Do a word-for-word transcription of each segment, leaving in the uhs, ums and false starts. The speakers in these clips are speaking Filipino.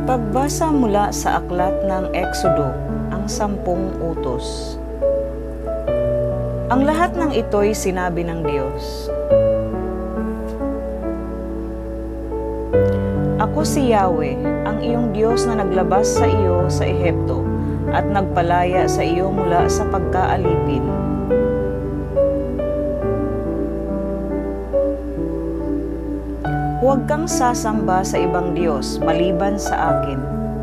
Pagbasa mula sa aklat ng Exodo, ang sampung utos. Ang lahat ng ito'y sinabi ng Diyos. Ako si Yahweh, ang iyong Diyos na naglabas sa iyo sa Ehipto at nagpalaya sa iyo mula sa pagkaalipin. Huwag kang sasamba sa ibang Diyos maliban sa akin.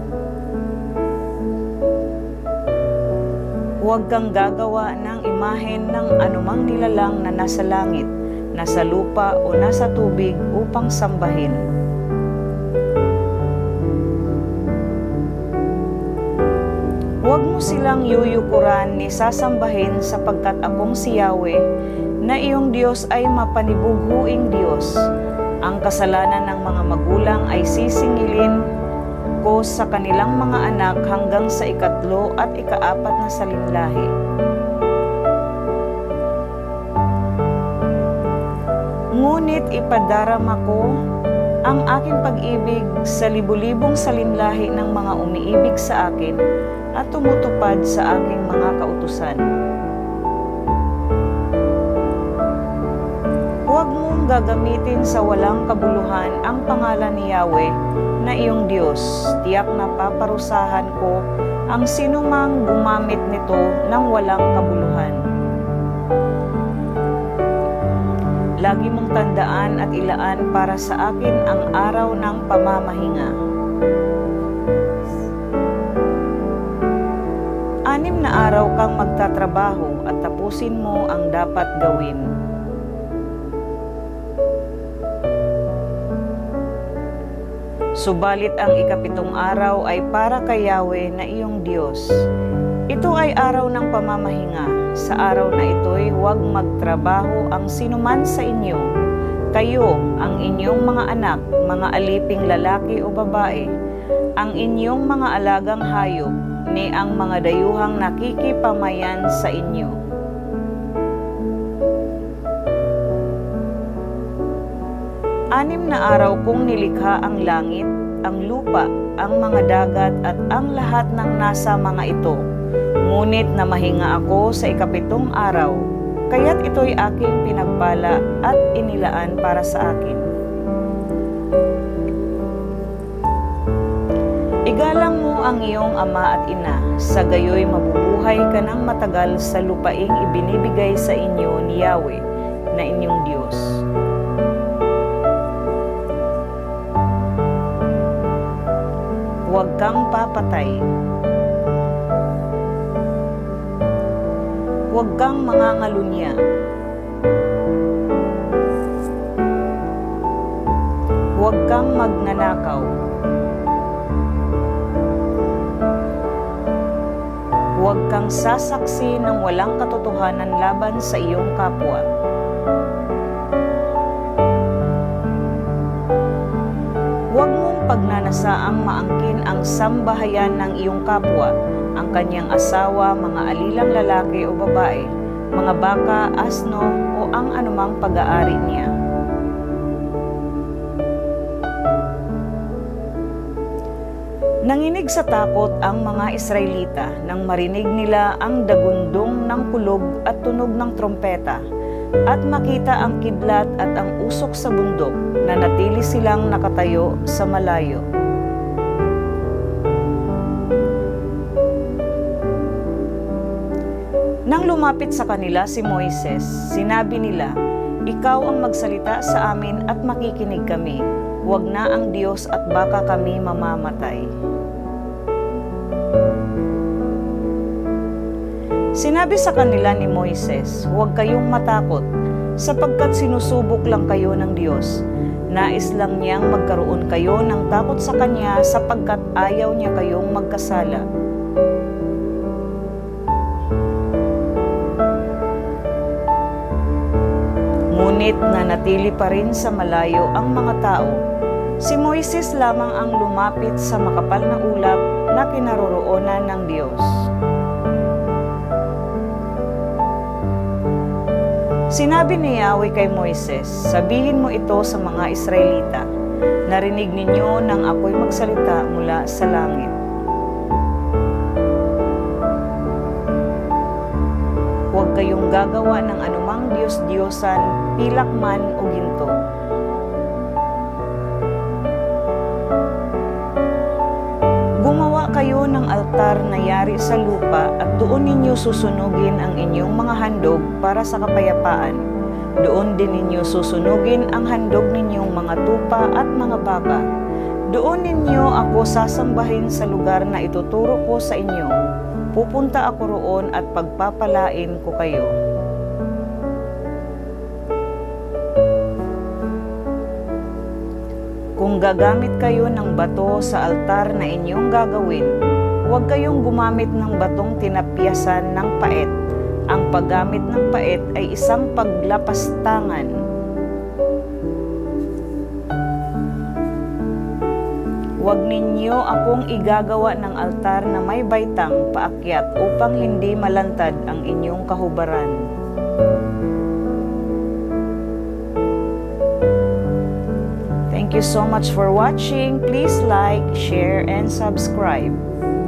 Huwag kang gagawa ng imahen ng anumang nilalang na nasa langit, nasa lupa o nasa tubig upang sambahin. Huwag mo silang yuyukuran ni sasambahin sapagkat akong si Yahweh na iyong Diyos ay mapanibughuing Diyos. Ang kasalanan ng mga magulang ay sisingilin ko sa kanilang mga anak hanggang sa ikatlo at ikaapat na salinlahi. Ngunit ipadarama ko ang aking pag-ibig sa libu-libong salinlahi ng mga umiibig sa akin at tumutupad sa aking mga kautusan. Huwag mong gagamitin sa walang kabuluhan ang pangalan ni Yahweh na iyong Diyos. Tiyak na paparusahan ko ang sinumang gumamit nito ng walang kabuluhan. Lagi mong tandaan at ilaan para sa akin ang araw ng pamamahinga. Anim na araw kang magtatrabaho at tapusin mo ang dapat gawin. Subalit ang ikapitong araw ay para kay Yahweh na iyong Diyos. Ito ay araw ng pamamahinga. Sa araw na ito'y huwag magtrabaho ang sinuman sa inyo. Kayo, ang inyong mga anak, mga aliping lalaki o babae, ang inyong mga alagang hayop, ni ang mga dayuhang nakikipamayan sa inyo. Anim na araw kong nilikha ang langit, ang lupa, ang mga dagat at ang lahat ng nasa mga ito. Ngunit namahinga ako sa ikapitong araw, kaya't ito'y aking pinagpala at inilaan para sa akin. Igalang mo ang iyong ama at ina, sa gayoy mabubuhay ka ng matagal sa lupaing ibinibigay sa inyo ni Yahweh na inyong Diyos. Huwag kang papatay. Huwag kang mangangalunya. Huwag kang magnanakaw. Huwag kang sasaksi ng walang katotohanan laban sa iyong kapwa. Huwag mong pagnanasaang maangkin ang sambahayan ng iyong kapwa, ang kanyang asawa, mga alilang lalaki o babae, mga baka, asno o ang anumang pag-aari niya. Nanginig sa takot ang mga Israelita nang marinig nila ang dagundong ng kulog at tunog ng trompeta, at makita ang kidlat at ang usok sa bundok, na natili silang nakatayo sa malayo. Nang lumapit sa kanila si Moises, sinabi nila, "Ikaw ang magsalita sa amin at makikinig kami. Huwag na ang Diyos at baka kami mamamatay." Sinabi sa kanila ni Moises, "Huwag kayong matakot, sapagkat sinusubok lang kayo ng Diyos. Nais lang niyang magkaroon kayo ng takot sa Kanya sapagkat ayaw niya kayong magkasala." Ngunit nanatili pa rin sa malayo ang mga tao. Si Moises lamang ang lumapit sa makapal na ulap na kinaroroonan ng Diyos. Sinabi ni Yahweh kay Moises, "Sabihin mo ito sa mga Israelita, Narinig ninyo nang ako'y magsalita mula sa langit. Huwag kayong gagawa ng anumang Diyos-Diyosan, pilak man o ginto. Gumawa kayo ng altar na yari sa lupa at doon ninyo susunugin ang inyong mga handog para sa kapayapaan. Doon din ninyo susunugin ang handog ninyong mga tupa at mga baka. Doon ninyo ako sasambahin sa lugar na ituturo ko sa inyo. Pupunta ako roon at pagpapalain ko kayo. Kung gagamit kayo ng bato sa altar na inyong gagawin, huwag kayong gumamit ng batong tinapyasan ng paet. Ang paggamit ng paet ay isang paglapastangan. Huwag ninyo akong igagawa ng altar na may baitang paakyat upang hindi malantad ang inyong kahubaran. Thank you so much for watching. Please like, share, and subscribe.